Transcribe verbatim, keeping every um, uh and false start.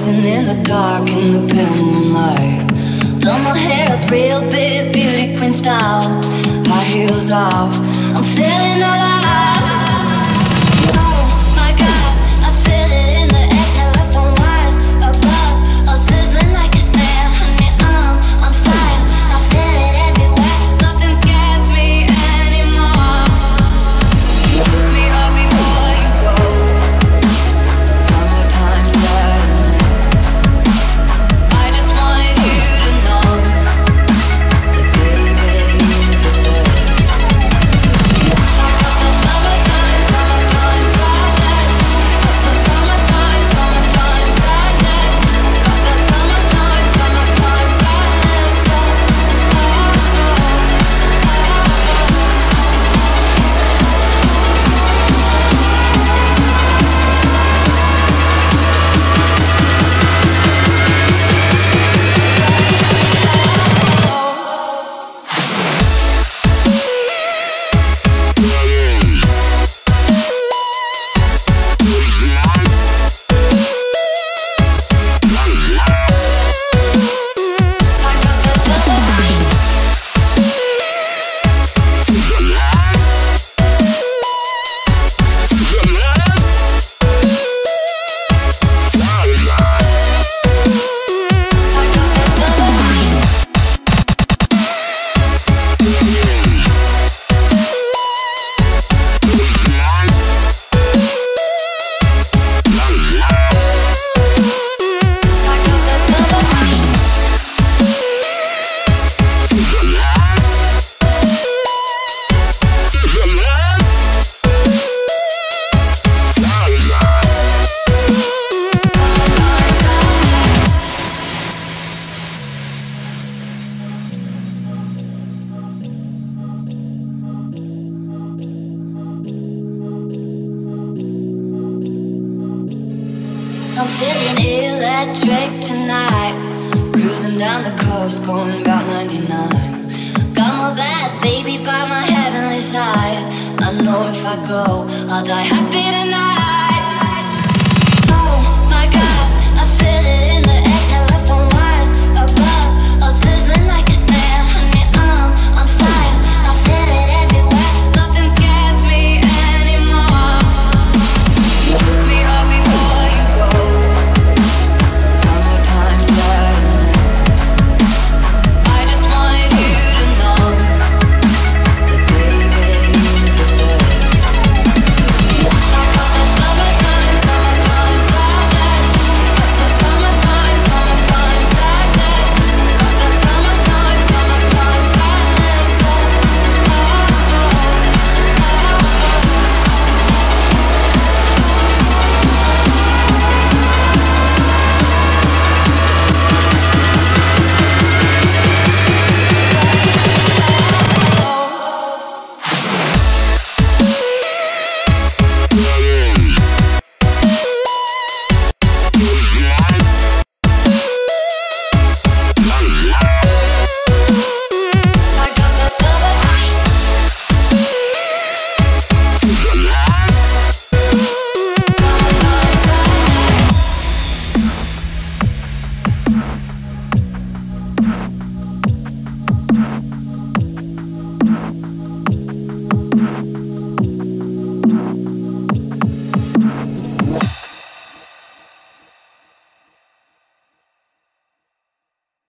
Dancing in the dark in the pale moonlight. Done my hair up real big, beauty queen style. High heels off, I'm feeling alive. Oh my God, I feel it in the air. Telephone wires above, all sizzling like a snare. Honey, I'm on fire, I feel it everywhere. Nothing scares me anymore. Kiss me hard before you go. Summertime sadness. I just wanted you to know that baby, you're the best. I got that summertime, summertime sadness. Summertime, summertime sadness. Got that summertime, summertime sadness. Oh, oh, I'm feeling electric tonight. Cruising down the coast, going about ninety-nine. Got my bad baby by my heavenly side. I know if I go, I'll die happy tonight.